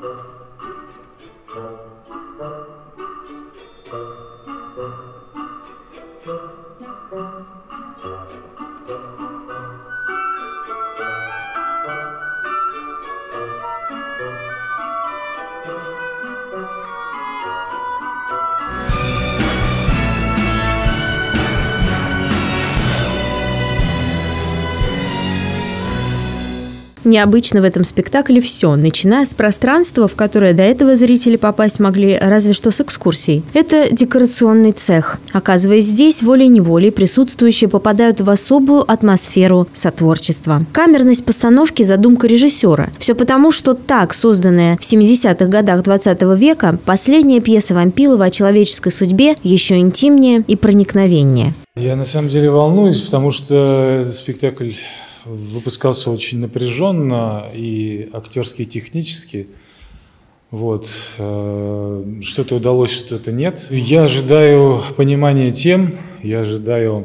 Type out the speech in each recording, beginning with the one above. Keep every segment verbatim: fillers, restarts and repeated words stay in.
Необычно в этом спектакле все, начиная с пространства, в которое до этого зрители попасть могли разве что с экскурсией. Это декорационный цех. Оказываясь здесь, волей-неволей присутствующие попадают в особую атмосферу сотворчества. Камерность постановки – задумка режиссера. Все потому, что так созданная в семидесятых годах двадцатого века последняя пьеса Вампилова о человеческой судьбе еще интимнее и проникновеннее. Я на самом деле волнуюсь, потому что этот спектакль выпускался очень напряженно и актерски, и технически. Вот. Что-то удалось, что-то нет. Я ожидаю понимания тем, я ожидаю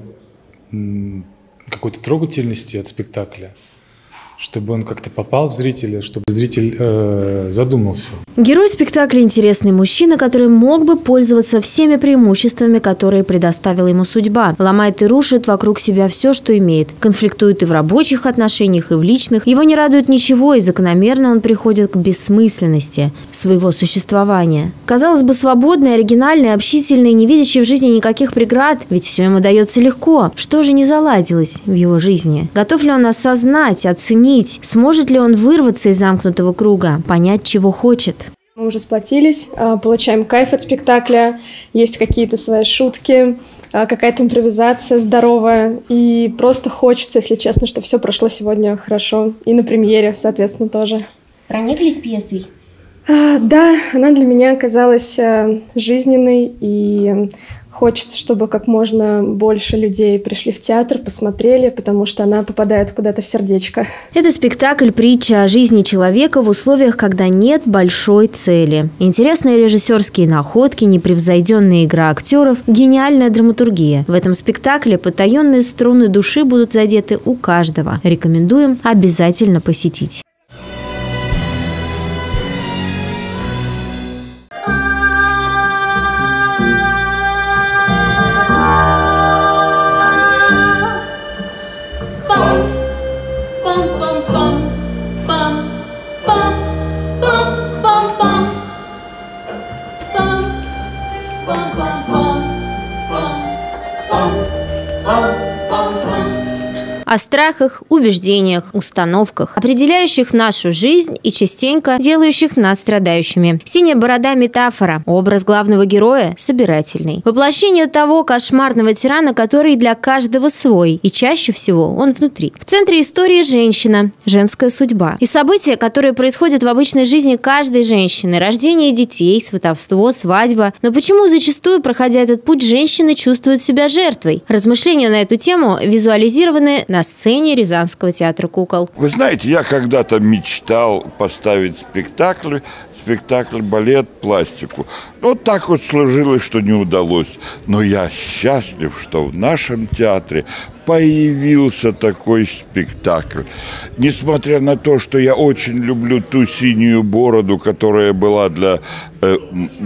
какой-то трогательности от спектакля, чтобы он как-то попал в зрителя, чтобы зритель э, задумался. Герой спектакля – интересный мужчина, который мог бы пользоваться всеми преимуществами, которые предоставила ему судьба. Ломает и рушит вокруг себя все, что имеет. Конфликтует и в рабочих отношениях, и в личных. Его не радует ничего, и закономерно он приходит к бессмысленности своего существования. Казалось бы, свободный, оригинальный, общительный, не видящий в жизни никаких преград, ведь все ему дается легко. Что же не заладилось в его жизни? Готов ли он осознать, оценить? Сможет ли он вырваться из замкнутого круга, понять, чего хочет? Мы уже сплотились, получаем кайф от спектакля, есть какие-то свои шутки, какая-то импровизация здоровая. И просто хочется, если честно, что все прошло сегодня хорошо. И на премьере, соответственно, тоже. Прониклись пьесой? Да, она для меня оказалась жизненной, и хочется, чтобы как можно больше людей пришли в театр, посмотрели, потому что она попадает куда-то в сердечко. Это спектакль притча о жизни человека в условиях, когда нет большой цели. Интересные режиссерские находки, непревзойденная игра актеров, гениальная драматургия. В этом спектакле потаенные струны души будут задеты у каждого. Рекомендуем обязательно посетить. О страхах, убеждениях, установках, определяющих нашу жизнь и частенько делающих нас страдающими. «Синяя борода» – метафора. Образ главного героя – собирательный. Воплощение того кошмарного тирана, который для каждого свой, и чаще всего он внутри. В центре истории женщина, женская судьба. И события, которые происходят в обычной жизни каждой женщины. Рождение детей, сватовство, свадьба. Но почему зачастую, проходя этот путь, женщины чувствуют себя жертвой? Размышления на эту тему визуализированы на сцене Рязанского театра кукол. Вы знаете, я когда-то мечтал поставить спектакль, спектакль, балет, пластику. Но так вот сложилось, что не удалось. Но я счастлив, что в нашем театре появился такой спектакль. Несмотря на то, что я очень люблю ту синюю бороду, которая была для э,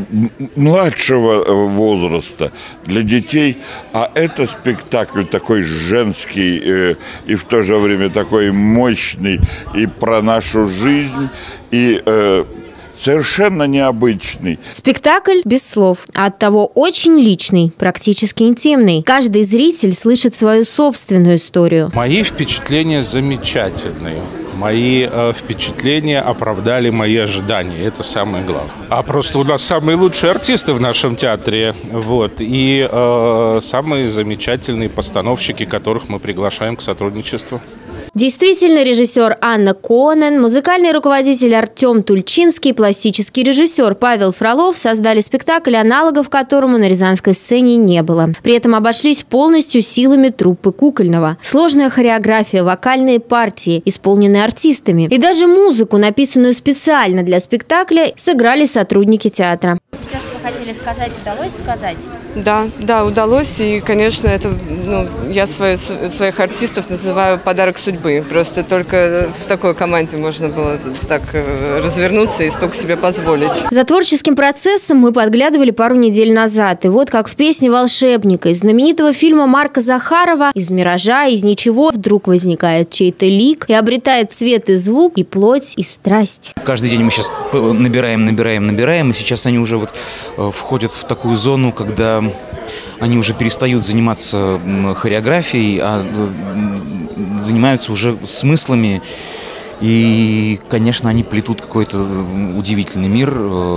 младшего возраста, для детей, а это спектакль такой женский э, и в то же время такой мощный и про нашу жизнь, и э, совершенно необычный. Спектакль без слов, а оттого очень личный, практически интимный. Каждый зритель слышит свою собственную историю. Мои впечатления замечательные. Мои э, впечатления оправдали мои ожидания. Это самое главное. А просто у нас самые лучшие артисты в нашем театре. Вот, и э, самые замечательные постановщики, которых мы приглашаем к сотрудничеству. Действительно, режиссер Анна Конен, музыкальный руководитель Артем Тульчинский, пластический режиссер Павел Фролов создали спектакль, аналогов которому на рязанской сцене не было. При этом обошлись полностью силами труппы Кукольного. Сложная хореография, вокальные партии, исполненные артистами. И даже музыку, написанную специально для спектакля, сыграли сотрудники театра. Все, что хотели сказать, удалось сказать? Да, да, удалось. И, конечно, это, ну, я свои, своих артистов называю подарок судьбы. Просто только в такой команде можно было так развернуться и столько себе позволить. За творческим процессом мы подглядывали пару недель назад. И вот как в песне «Волшебника» из знаменитого фильма Марка Захарова «Из миража, из ничего вдруг возникает чей-то лик и обретает цвет и звук, и плоть, и страсть». Каждый день мы сейчас набираем, набираем, набираем, и сейчас они уже вот входят в такую зону, когда они уже перестают заниматься хореографией, а занимаются уже смыслами. И, конечно, они плетут какой-то удивительный мир.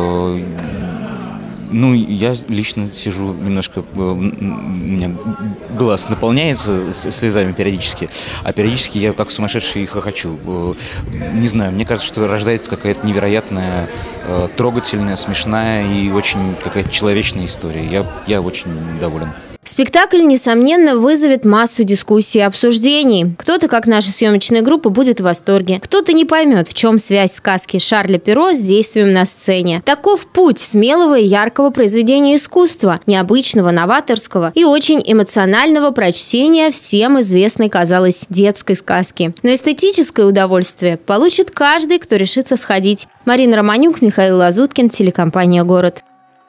Ну, я лично сижу немножко, у меня глаз наполняется слезами периодически, а периодически я как сумасшедший их хохочу. Не знаю, мне кажется, что рождается какая-то невероятная, трогательная, смешная и очень какая-то человечная история. Я, я очень доволен. Спектакль, несомненно, вызовет массу дискуссий и обсуждений. Кто-то, как наша съемочная группа, будет в восторге. Кто-то не поймет, в чем связь сказки Шарля Перро с действием на сцене. Таков путь смелого и яркого произведения искусства, необычного, новаторского и очень эмоционального прочтения всем известной, казалось, детской сказки. Но эстетическое удовольствие получит каждый, кто решится сходить. Марина Романюк, Михаил Лазуткин, телекомпания «Город».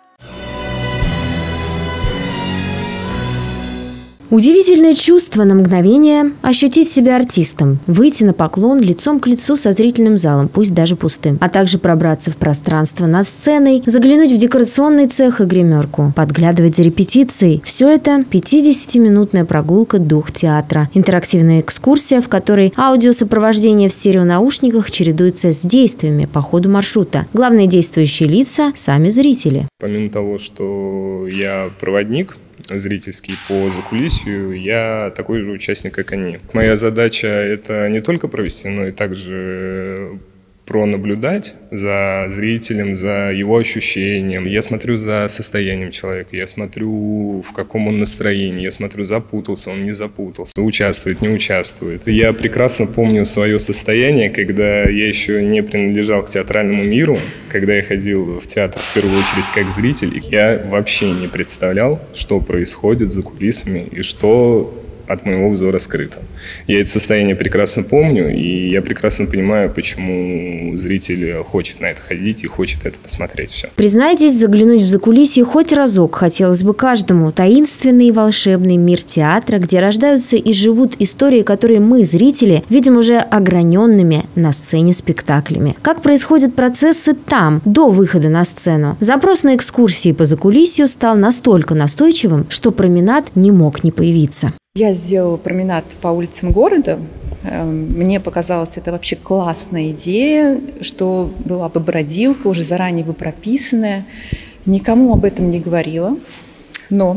Удивительное чувство на мгновение ощутить себя артистом, выйти на поклон лицом к лицу со зрительным залом, пусть даже пустым, а также пробраться в пространство над сценой, заглянуть в декорационный цех и гримерку, подглядывать за репетицией. Все это пятидесятиминутная прогулка «Дух театра». Интерактивная экскурсия, в которой аудиосопровождение в стереонаушниках чередуется с действиями по ходу маршрута. Главные действующие лица – сами зрители. Помимо того, что я проводник зрительский по закулисью, я такой же участник, как они. Моя задача – это не только провести, но и также пронаблюдать за зрителем, за его ощущением. Я смотрю за состоянием человека, я смотрю, в каком он настроении, я смотрю, запутался он, не запутался, участвует, не участвует. Я прекрасно помню свое состояние, когда я еще не принадлежал к театральному миру, когда я ходил в театр в первую очередь как зритель, я вообще не представлял, что происходит за кулисами и что от моего взора скрыто. Я это состояние прекрасно помню, и я прекрасно понимаю, почему зритель хочет на это ходить и хочет это посмотреть все. Признайтесь, заглянуть в закулисье хоть разок хотелось бы каждому. Таинственный и волшебный мир театра, где рождаются и живут истории, которые мы, зрители, видим уже ограненными на сцене спектаклями. Как происходят процессы там, до выхода на сцену? Запрос на экскурсии по закулисью стал настолько настойчивым, что променад не мог не появиться. Я сделала променад по улицам города. Мне показалось, это вообще классная идея, что была бы бродилка, уже заранее бы прописанная. Никому об этом не говорила. Но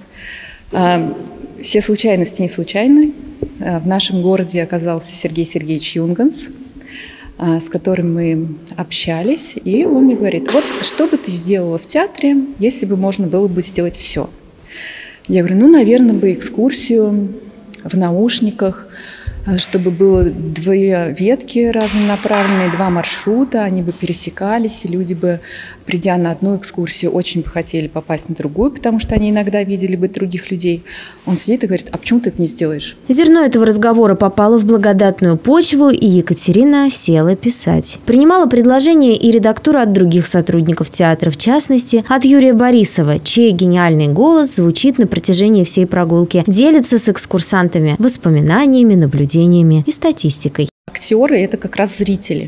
э, все случайности не случайны. В нашем городе оказался Сергей Сергеевич Юнганс, э, с которым мы общались. И он мне говорит: вот что бы ты сделала в театре, если бы можно было бы сделать все? Я говорю, ну, наверное, бы экскурсию в наушниках, чтобы было две ветки разнонаправленные, два маршрута, они бы пересекались, и люди бы, придя на одну экскурсию, очень бы хотели попасть на другую, потому что они иногда видели бы других людей. Он сидит и говорит: а почему ты это не сделаешь? Зерно этого разговора попало в благодатную почву, и Екатерина села писать. Принимала предложения и редактура от других сотрудников театра, в частности, от Юрия Борисова, чей гениальный голос звучит на протяжении всей прогулки, делится с экскурсантами воспоминаниями, наблюдениями и статистикой. Актеры – это как раз зрители.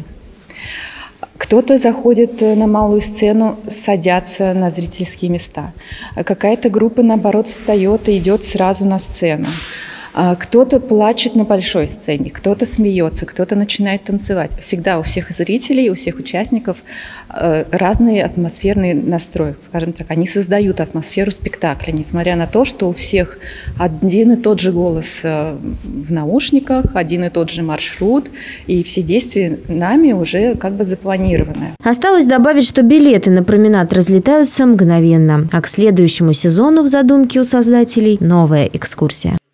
Кто-то заходит на малую сцену, садятся на зрительские места. Какая-то группа, наоборот, встает и идет сразу на сцену. Кто-то плачет на большой сцене, кто-то смеется, кто-то начинает танцевать. Всегда у всех зрителей, у всех участников разные атмосферные настрои, скажем так. Они создают атмосферу спектакля, несмотря на то, что у всех один и тот же голос в наушниках, один и тот же маршрут, и все действия нами уже как бы запланированы. Осталось добавить, что билеты на променад разлетаются мгновенно, а к следующему сезону в задумке у создателей новая экскурсия.